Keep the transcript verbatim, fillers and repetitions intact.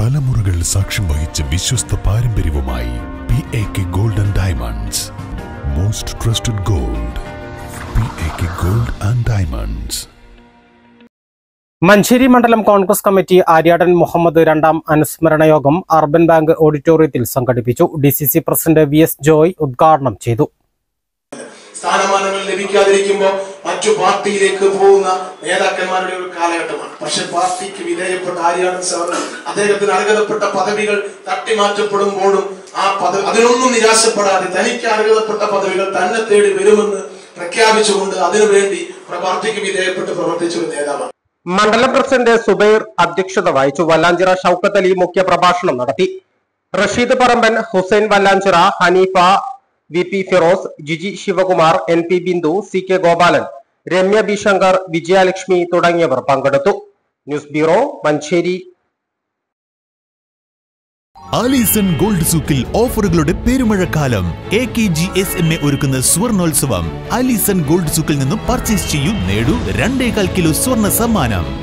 തലമുറകൾ സാക്ഷ്യം വഹിച്ച വിശ്വസ്ത പാരമ്പര്യവുമായി P A K gold and diamonds. Most trusted gold. P A K gold and diamonds. Manjeri മണ്ഡലം കോൺഗ്രസ് കമ്മിറ്റി ആര്യാടൻ മുഹമ്മദ് രണ്ടാം അനുസ്മരണ യോഗം അർബൻ ബാങ്ക് ഓഡിറ്റോറിയത്തിൽ സംഘടിപ്പിച്ചു. D C C president V S Joy ഉദ്ഘാടനം ചെയ്തു. സ്ഥാനമാനങ്ങൾ ലഭിക്കാതിരിക്കുമ്പോൾ മറ്റു പാർട്ടിയിലേക്ക് പോകുന്ന നേതാക്കന്മാരുടെ ഒരു കാലഘട്ടമാണ്. പക്ഷെ പാർട്ടിക്ക് വിധേയപ്പെട്ട ആര്യാടൻ സാർ അദ്ദേഹത്തിന് അർഹതപ്പെട്ട പദവികൾ തട്ടിമാറ്റപ്പെടുമ്പോഴും ആ പദവി അതിനൊന്നും നിരാശപ്പെടാതെ തനിക്ക് അർഹതപ്പെട്ട പദവികൾ തന്നെ തേടി വരുമെന്ന് പ്രഖ്യാപിച്ചുകൊണ്ട് അതിനുവേണ്ടി പാർട്ടിക്ക് വിധേയപ്പെട്ട് പ്രവർത്തിച്ച ഒരു നേതാവാണ്. മണ്ഡലം പ്രസിഡന്റ് സുബൈർ അധ്യക്ഷത വഹിച്ചു. വല്ലാഞ്ചിറ ഷൌക്കത്ത് അലി മുഖ്യ പ്രഭാഷണം നടത്തി. Rasheed Paramban, Hussain Vallanchira, Haneefa, V P Firoz, Jiji Sivakumar, N P Bindu, C K Gopalan, Ramya B Shankar, Vijayalakshmi തുടങ്ങിയവർ പങ്കെടുത്തു. News bureau, Manjeri. Alison gold സൂക്കിൽ ഓഫറുകളുടെ പെരുമഴക്കാലം. A K G S M A ഒരുക്കുന്ന സ്വർണോത്സവം. ആലീസൺ ഗോൾഡ് സൂക്കിൽ നിന്നും പർച്ചേസ് ചെയ്യൂ, നേടൂ രണ്ടേകാൽ കിലോ സ്വർണ്ണ സമ്മാനം.